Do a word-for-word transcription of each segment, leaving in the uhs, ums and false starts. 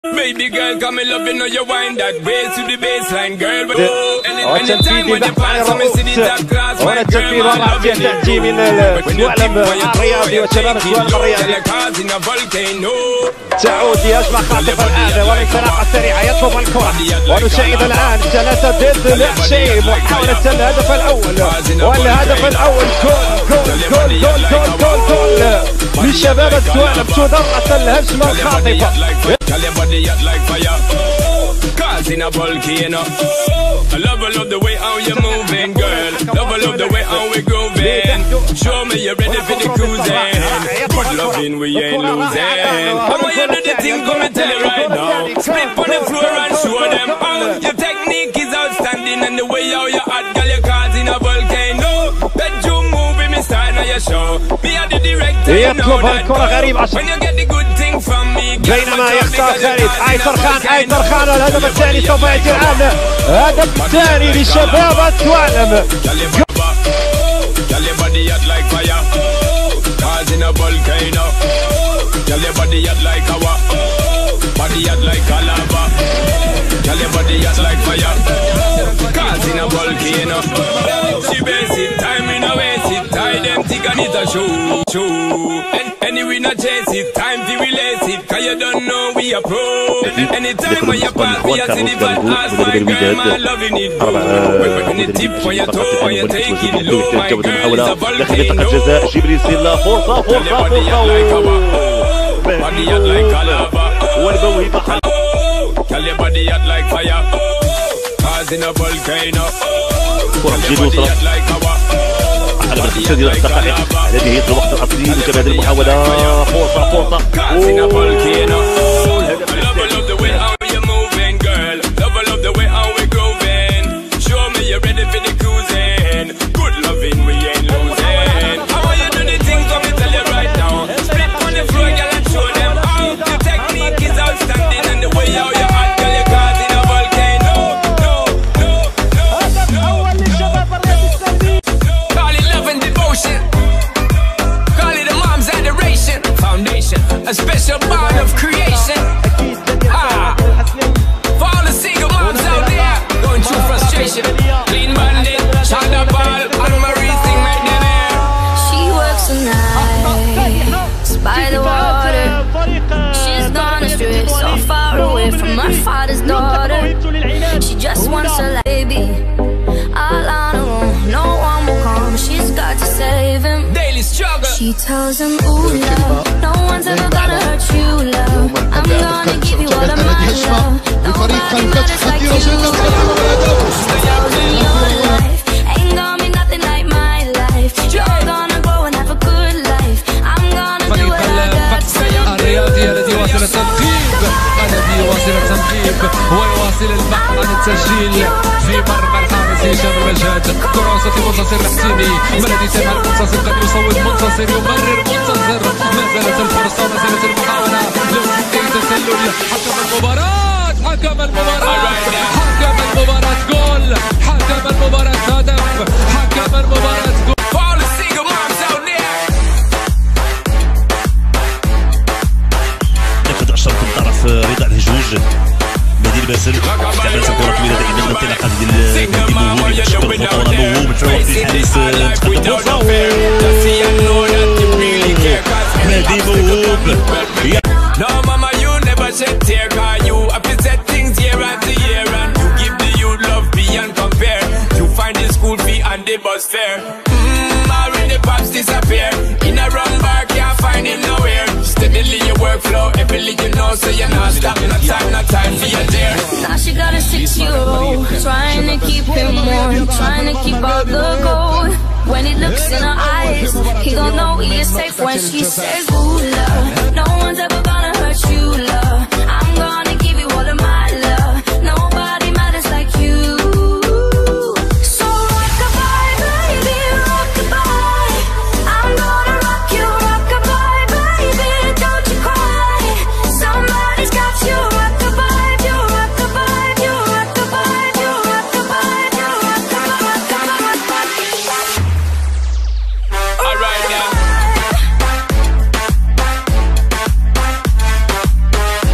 تعود يجمع خاطف الآن والانطلاقة السريعة يطلب الكرة ونشاهد الآن ثلاثة ضد لا شيء محاولة الهدف الأول والهدف الأول جول جول جول جول جول جول جول لشباب السوالف تدرس الهجمة الخاطفة. In a volcano, I love, I love the way how you're moving, girl. Love, I love the way how we're grooving. Show me you're ready for the cruising. Good loving, we ain't losing. Come on, you do the thing, come and tell you right now. Split on the floor and show them how your technique is outstanding and the way how you hot, girl, you're causing a volcano. Bedroom movie, me style on your show. Me are the director, you know that. When you get the good thing from me, بينما يختار خالد ايسر خان ايسر خان الهدف الثاني سوف ياتي الان الهدف الثاني لشباب السوالم. Anyway, not chase it, time to release it, cause you don't know we are pro. Anytime when you pass me, I see the bad ass, my girl, my loving it. When you tip on your toe, when you take it low, my girl is a volcano. جبريل سيلا فرصة فرصة فرصة body hot like a lava. Tell your body hot like fire, causing a volcano. Tell your body hot like lava. على التسديد الدقائق هذه هي الوقت الأصلي لكبد المحاولة فرصة فرصة a special bond of creation. Ah, for all the single moms out there going through frustration. Clean bandit, Shonda Ball, and Marie sing right there. She works the night by the water. She's gone astray, so far away from her father's daughter. She just wants a life, baby. All on her own, no one will come. She's got to save him. Daily struggle. She tells him, ooh, love, no one's ever gonna hurt you, love. I'm gonna give you all of my love. Nobody matters like you. She tells him your life ain't gonna be nothing like my life. You're gonna go and have a good life. I'm gonna do what I got to do. الرياضي الذي واصل التنقيب الذي واصل التنقيب ويواصل البحث عن التسجيل في مرمى الحارس هشام المجهد. كراسة منتصر الحسيني ملدي سامع المنتصر قد يصوت منتصر يمرر منتصر. ما زالت الفرصة ما زالت المحاولة لو أي تسلل. حكم المباراة حكم المباراة حكم المباراة جول حكم المباراة هدف حكم المباراة جول. رضا الهجوج مهدي الباسل استعمال الكره طويله دائما الانطلاقه ديال مهدي موهوب يتشكر الخطوره موهوب في الوقت الحديث تقدم فرصه مهدي موهوب. No mama you never shed tear, cause you have to set things year after year, and you give the youth love beyond compare. You find the school fee and the bus fare. Mmm, already pops disappear. In a run bar can't find him nowhere. Steadily your workflow, everything you know, so you're not stopping. No time, no time for your dear. Now she got a six-year-old, trying to keep him warm, trying to keep all the gold. When he looks in her eyes, he gon' know he is safe when she says, ooh, love, no one's ever gonna hurt you, love. I'm gonna give you all of my love. Nobody matters like you. So rock-a-bye, baby, rock-a-bye. I'm gonna rock you, rock-a-bye, baby, don't you cry. Somebody's got you, rock-a-bye, you rock-a-bye, you rock-a-bye, you rock-a-bye, you rock-a-bye. All right now.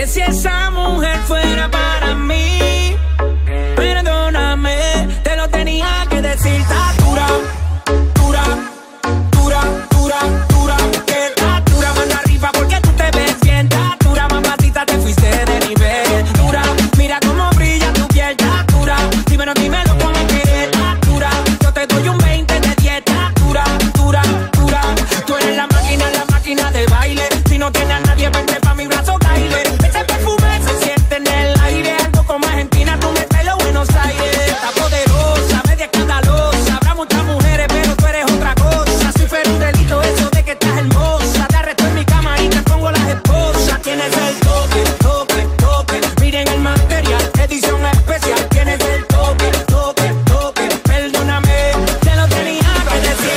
Dile si esa mujer fuera para mí. Perdóname, te lo tenía que decir. Está dura, dura, dura, dura, dura. Que está dura, mano arriba porque tú te ves bien. Está dura, mamacita, te fuiste de nivel. Dura, mira cómo brilla tu piel. Está dura, dímelo, dímelo cómo quieres. Está dura, yo te doy un veinte de dieta. Dura, dura, dura. Tú eres la máquina, la máquina de baile. Si no tienes a nadie, vente pa' mi brazo, baile. Ese perfume se siente en el aire. Algo como Argentina, tú me traes los Buenos Aires. Está poderosa, media escandalosa. Habrá muchas mujeres, pero tú eres otra cosa. Si fuera un delito eso de que estás hermosa, te arresto en mi cama y te pongo las esposas. Tienes el toque, toque, toque. Miren el material, edición especial. Tienes el toque, toque, toque. Perdóname, te lo tenía que decir.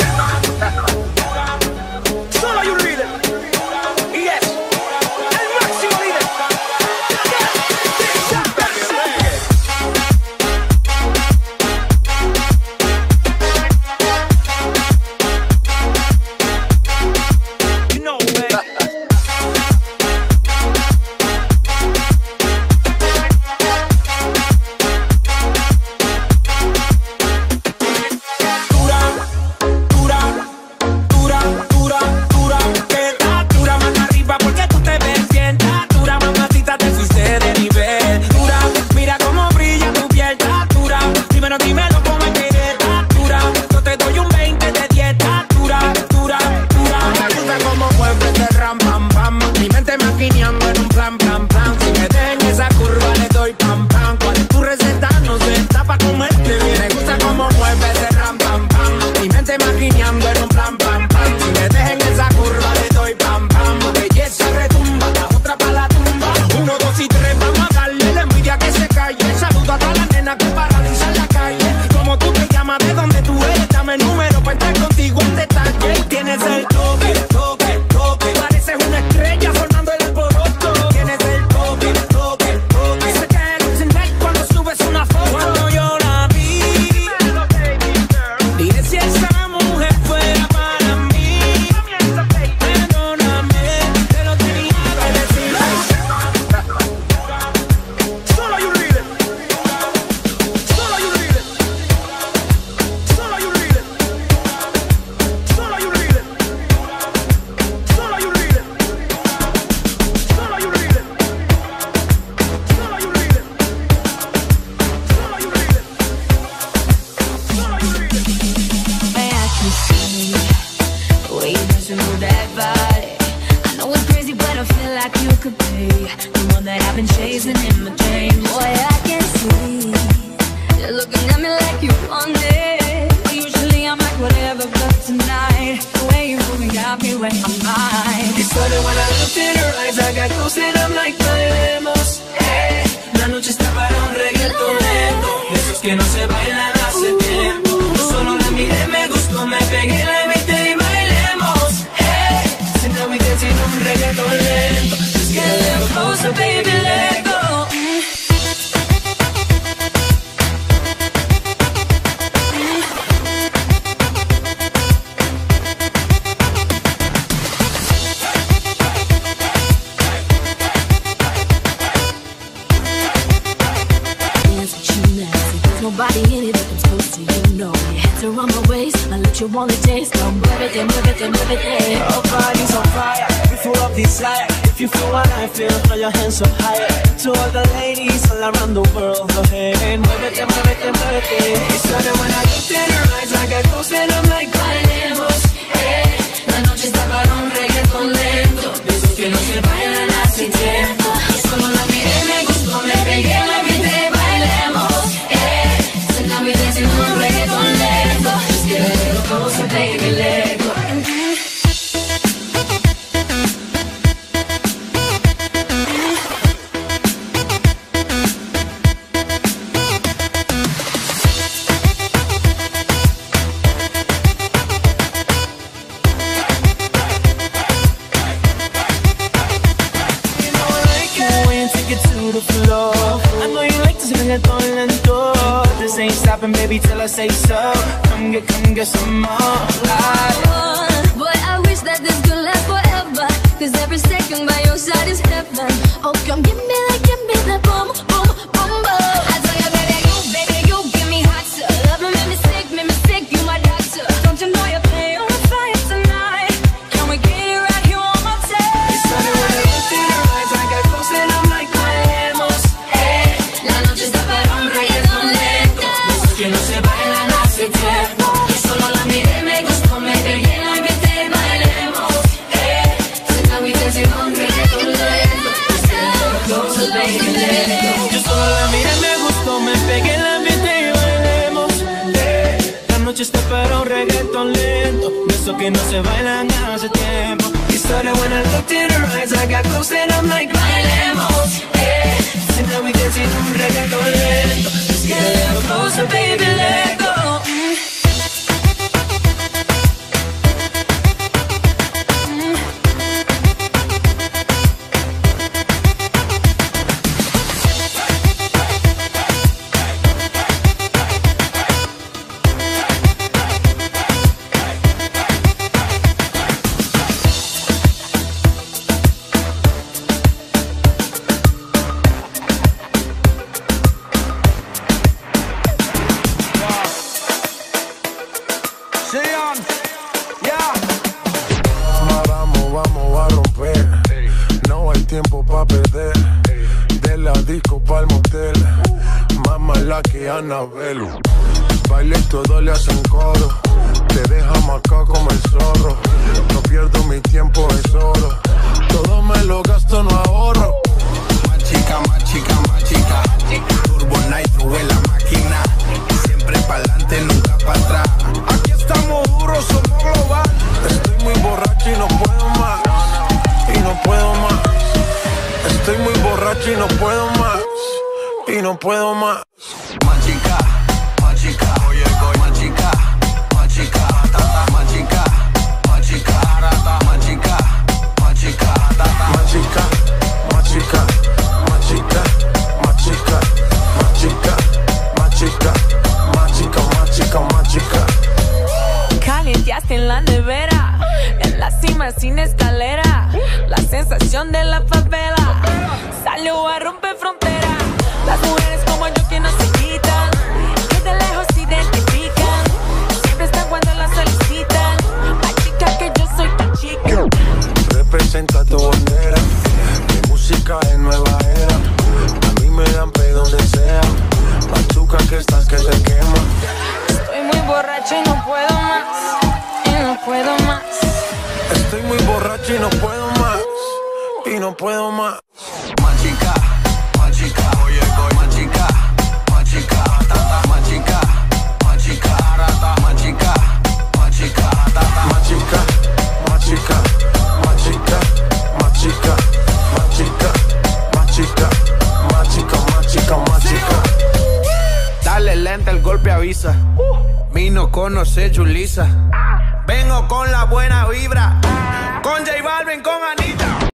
Solo hay un líder. Y es el máximo líder. You know, man. Dura, dura, dura, dura, dura. Que está dura, mano arriba porque tú te ves bien. Está dura, mamacita, te fuiste de nivel. Dura, mira cómo brilla tu piel. Está dura, dímelo, dímelo cómo quieres. Está dura, yo te doy un veinte de dieta. Dura, dura, dura. Me gusta cómo mueves de ram, pam, pam. Mi mente maquineando en un plan, plan, plan. Si me den esa curva le doy pam, pam. ¿Cuál es tu receta? No sé, está pa' comerte bien. Me gusta cómo mueves de ram, pam, pam. Mi mente maquineando en un plan, pam, pam. Si me dejen esa curva le doy pam, pam. Belleza retumba, la otra pa' la tumba. Uno, dos y tres, vamos a darle la envidia que se calle. Saludo a todas las nenas que paralizan la calle. Como tú te llamas, de dónde tú eres, dame el número pa' entrar contigo en detalle. Tienes el toque, toque, toque. Pareces una estrella formando el alboroto. Tienes el toque, toque, toque. Se cae el internet cuando subes una foto. Cuando yo la vi, dile si esa mujer fuera para mí. Perdóname, te lo tenía que decir. Solo hay un líder. Solo hay un líder. Solo hay un líder. Solo hay un líder. Solo hay un líder. Solo hay un líder. Solo hay un líder. Solo hay un líder. Solo hay un líder. Way I can see the way you dance and move that body. I know it's crazy, but I feel like you could be the one that I've been chasing in my dreams. Boy, I can see you're looking at me like you want it. Usually I'm like whatever, but tonight the way you move got me where I'm mind. It started when I looked in her eyes. I got close and I'm like, bailemos. Hey, la noche está para un reggaetón lento. De esos que no se bailan hace tiempo. Solo la miré, me gustó, me pegué, la invité y bailemos. Hey, so now we dancing un reggaetón lento. Just get a little closer, baby, let go. Dance with you nasty. There's nobody in it that comes close to you, no. Your hands around my waist, I let you wanna taste. Come muévete, muévete, muévete. Our body's on fire, we full of desire. If you feel what I feel, throw your hands up higher. To all the ladies all around the world, go ahead. Muévete, muévete, muévete. It started when I looked in her eyes. I got close and I'm like, Bailemos, eh. La noche está para un reggaetón lento. De esos que no se bailan hace tiempo. Solo la miré, me gustó, me pegué, la invité, bailemos, eh. So now we dancing un reggaetón lento. Just get a little closer, baby, let go. This ain't stopping, baby, till I say so. Come get, come get some more. Like, Boy, I wish that this could last forever. Cause every second by your knows that is heaven. Oh, come give me that, give me that boom, boom, boom, boom. I tell you, baby, you, baby, you give me hot stuff. Love me, make me sick, make me sick, you my doctor. Don't you know you're playing on fire tonight? Can we get it right here on my tail? It started when I looked in her eyes, I got close and I'm like, bailemos. Hey, la noche está para un reggaetón lento. Esos que no se bailan hace tiempo. Yo solo la miré, me gustó, me pegué, la invité, bailemos. Hey, tonight we dancing on reggaetón lento. Closer, baby, lento. Yo solo la miré, me gustó, me pegué, la invité y bailemos. Eh, la noche está para un reggaetón lento. De esos que no se bailan hace tiempo. It started when I looked in her eyes, I got close and I'm like, bailemos. Eh, tonight we dancing on reggaetón lento. Let's get a little closer, baby, let go. Vamos, vamos a romper. No hay tiempo pa' perder. De la disco pa'l motel. Más mala que Anabel. Baile y todo le hacen coro. Te deja marcado como el zorro. No pierdo mi tiempo, es oro. Todo me lo gasto, no ahorro. Más chica, más chica, más chica. Turbo Nitro en la máquina. Siempre pa'lante, nunca para atrás. Aquí estamos duros, somos global. Estoy muy borracho y no puedo más. Y no puedo más. Estoy muy borracho y no puedo más. Y no puedo más. Más chica, más chica. Oye, oye. Más chica, más chica. Más chica, más chica. Más chica, más chica. Más chica, más chica. Más chica, más chica. Más chica, más chica. Más chica, más chica, más chica. Calienteaste en la nevera, en la cima sin escalera, la sensación de la favela salió a romper frontera. Las mujeres como yo que no se quitan, que de lejos se identifican, siempre están cuando las solicitan. Más chica que yo soy tan chica. Representa tu bandera, mi música es nueva era. A mí me dan pe donde sea, machuca que estás que te quema. Estoy muy borracho y no puedo más, y no puedo más. Estoy muy borracho y no puedo más, y no puedo más. Más chica, más chica. Oye, oye. Más chica, más chica. Más chica, más chica. Más chica, más chica. Más chica, más chica. Más chica, más chica. Más chica, más chica. Más chica, más chica, más chica. Dale lenta, el golpe avisa. Vino conoce Julissa. Vengo con la buena vibra. Con J Balvin, con Anita.